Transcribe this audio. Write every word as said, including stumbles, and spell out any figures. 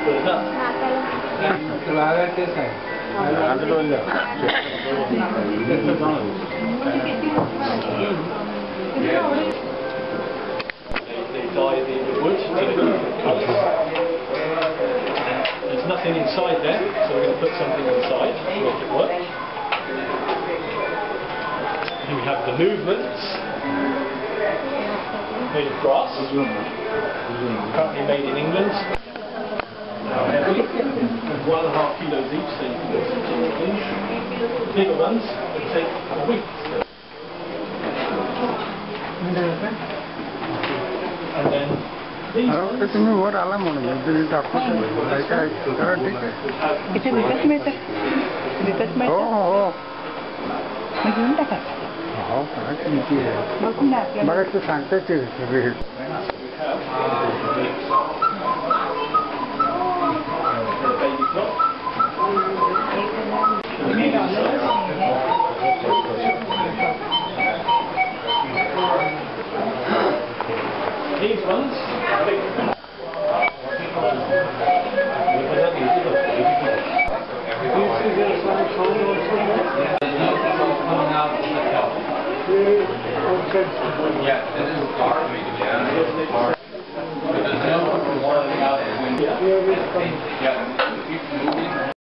dye the wood to different colours. There's nothing inside there, so we're going to put something inside to make it work. Here we have the movements made of brass, currently made in England. Now heavy, one and a half kilos each, so you can put some in. Bigger ones will take a week. And then these ones It's more alarm on it. This is the opposite. Like I It's a little meter. Little meter. Oh, oh. Maganda ka. Oh, I can see it. Welcome back. Bakit ito sangta siya? baby clock. These ones are big. Yeah, this is garbage, yeah. Yeah.